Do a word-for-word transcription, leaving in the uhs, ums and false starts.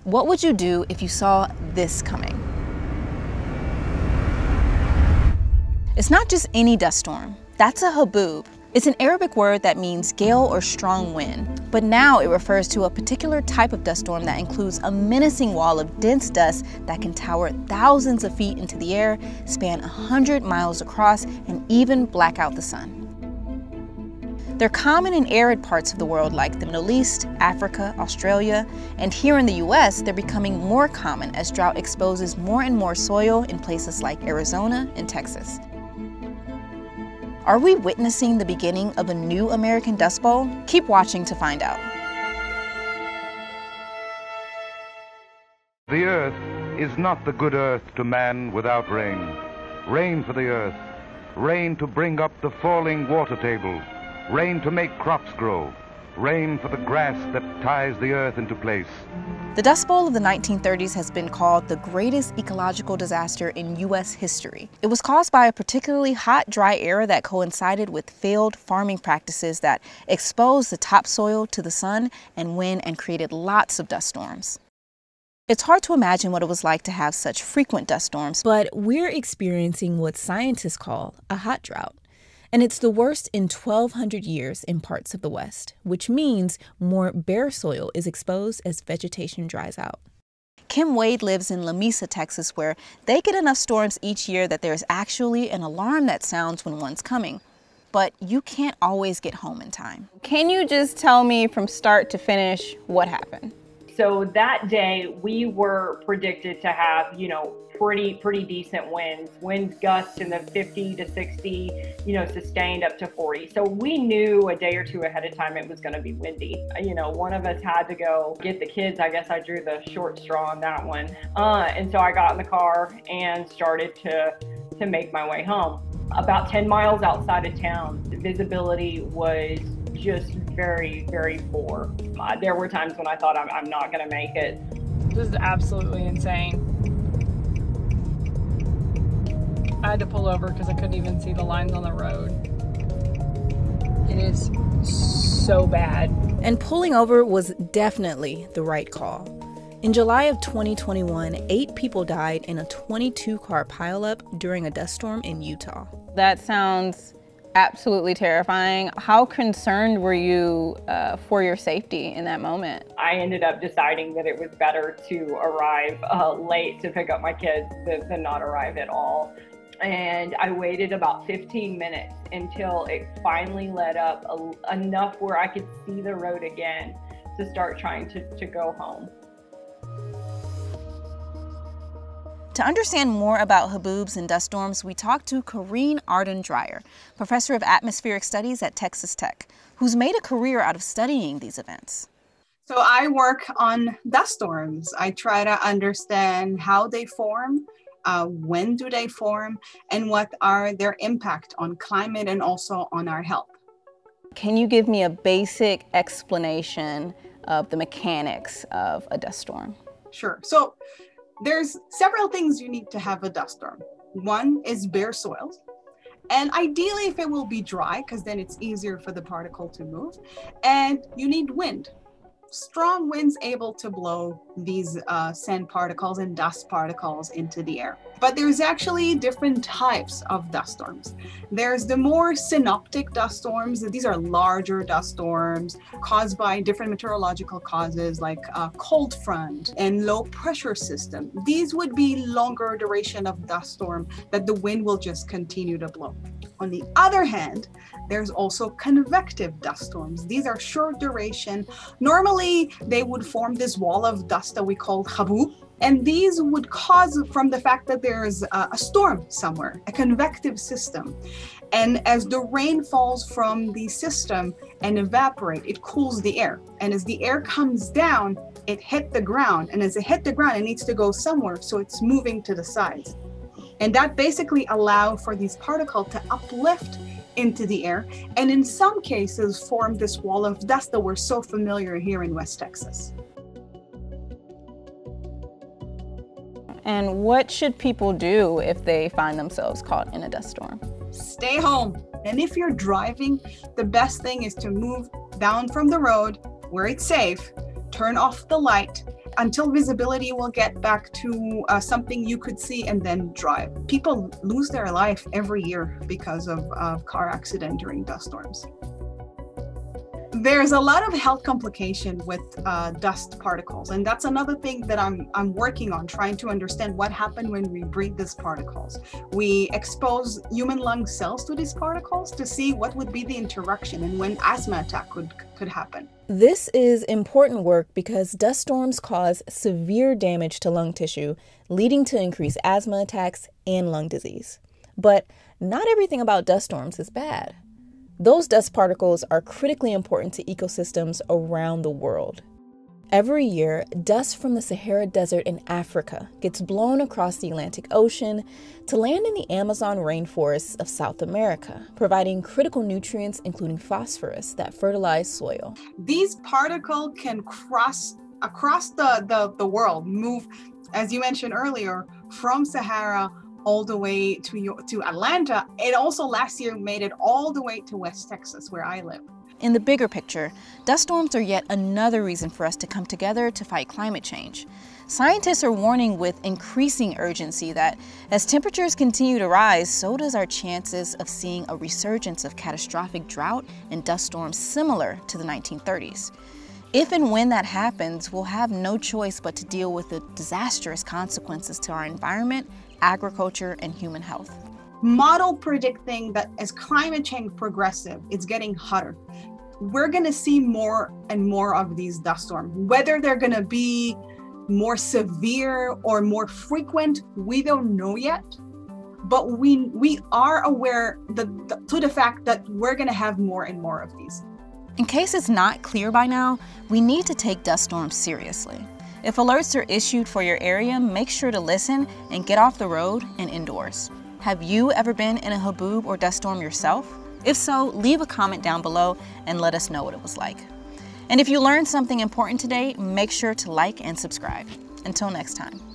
What would you do if you saw this coming? It's not just any dust storm. That's a haboob. It's an Arabic word that means gale or strong wind, but now it refers to a particular type of dust storm that includes a menacing wall of dense dust that can tower thousands of feet into the air, span one hundred miles across, and even black out the sun. They're common in arid parts of the world like the Middle East, Africa, Australia, and here in the U S, they're becoming more common as drought exposes more and more soil in places like Arizona and Texas. Are we witnessing the beginning of a new American Dust Bowl? Keep watching to find out. The earth is not the good earth to man without rain. Rain for the earth, rain to bring up the falling water table, rain to make crops grow, rain for the grass that ties the earth into place. The Dust Bowl of the nineteen thirties has been called the greatest ecological disaster in U S history. It was caused by a particularly hot, dry era that coincided with failed farming practices that exposed the topsoil to the sun and wind and created lots of dust storms. It's hard to imagine what it was like to have such frequent dust storms, but we're experiencing what scientists call a hot drought. And it's the worst in twelve hundred years in parts of the West, which means more bare soil is exposed as vegetation dries out. Kim Wade lives in La Mesa, Texas, where they get enough storms each year that there's actually an alarm that sounds when one's coming. But you can't always get home in time. Can you just tell me from start to finish what happened? So that day we were predicted to have, you know, pretty, pretty decent winds, winds gusts in the fifty to sixty, you know, sustained up to forty. So we knew a day or two ahead of time it was going to be windy. You know, one of us had to go get the kids. I guess I drew the short straw on that one. Uh, and so I got in the car and started to, to make my way home. About ten miles outside of town, the visibility was just very, very poor. Uh, there were times when I thought I'm, I'm not going to make it. This is absolutely insane. I had to pull over because I couldn't even see the lines on the road. It is so bad. And pulling over was definitely the right call. In July of twenty twenty-one, eight people died in a twenty-two car pileup during a dust storm in Utah. That sounds absolutely terrifying. How concerned were you uh, for your safety in that moment? I ended up deciding that it was better to arrive uh, late to pick up my kids than, than not arrive at all. And I waited about fifteen minutes until it finally let up a, enough where I could see the road again to start trying to, to go home. To understand more about haboobs and dust storms, we talked to Corrine Arden-Dreyer, professor of atmospheric studies at Texas Tech, who's made a career out of studying these events. So I work on dust storms. I try to understand how they form, uh, when do they form, and what are their impact on climate and also on our health. Can you give me a basic explanation of the mechanics of a dust storm? Sure. So there's several things you need to have a dust storm. One is bare soil. And ideally, if it will be dry, because then it's easier for the particle to move. And you need wind. Strong winds able to blow these uh, sand particles and dust particles into the air. But there's actually different types of dust storms. There's the more synoptic dust storms. These are larger dust storms caused by different meteorological causes like a cold front and low pressure system. These would be longer duration of dust storm that the wind will just continue to blow. On the other hand, there's also convective dust storms. These are short duration. Normally, they would form this wall of dust that we call haboob. And these would cause from the fact that there's a, a storm somewhere, a convective system. And as the rain falls from the system and evaporate, it cools the air. And as the air comes down, it hit the ground. And as it hit the ground, it needs to go somewhere. So it's moving to the sides. And that basically allows for these particles to uplift into the air, and in some cases form this wall of dust that we're so familiar here in West Texas. And what should people do if they find themselves caught in a dust storm? Stay home. And if you're driving, the best thing is to move down from the road where it's safe, turn off the light, until visibility will get back to uh, something you could see and then drive. People lose their life every year because of uh, car accident during dust storms. There's a lot of health complication with uh, dust particles, and that's another thing that I'm I'm working on, trying to understand what happened when we breathe these particles. We expose human lung cells to these particles to see what would be the interaction and when asthma attack could could happen. This is important work because dust storms cause severe damage to lung tissue, leading to increased asthma attacks and lung disease. But not everything about dust storms is bad. Those dust particles are critically important to ecosystems around the world. Every year, dust from the Sahara Desert in Africa gets blown across the Atlantic Ocean to land in the Amazon rainforests of South America, providing critical nutrients including phosphorus that fertilize soil. These particles can cross across the, the, the world, move, as you mentioned earlier, from Sahara all the way to, to Atlanta. It also last year made it all the way to West Texas, where I live. In the bigger picture, dust storms are yet another reason for us to come together to fight climate change. Scientists are warning with increasing urgency that as temperatures continue to rise, so does our chances of seeing a resurgence of catastrophic drought and dust storms similar to the nineteen thirties. If and when that happens, we'll have no choice but to deal with the disastrous consequences to our environment, agriculture, and human health. Model predicting that as climate change progressive, it's getting hotter. We're going to see more and more of these dust storms. Whether they're going to be more severe or more frequent, we don't know yet. But we we are aware that, the, to the fact that we're going to have more and more of these. In case it's not clear by now, we need to take dust storms seriously. If alerts are issued for your area, make sure to listen and get off the road and indoors. Have you ever been in a haboob or dust storm yourself? If so, leave a comment down below and let us know what it was like. And if you learned something important today, make sure to like and subscribe. Until next time.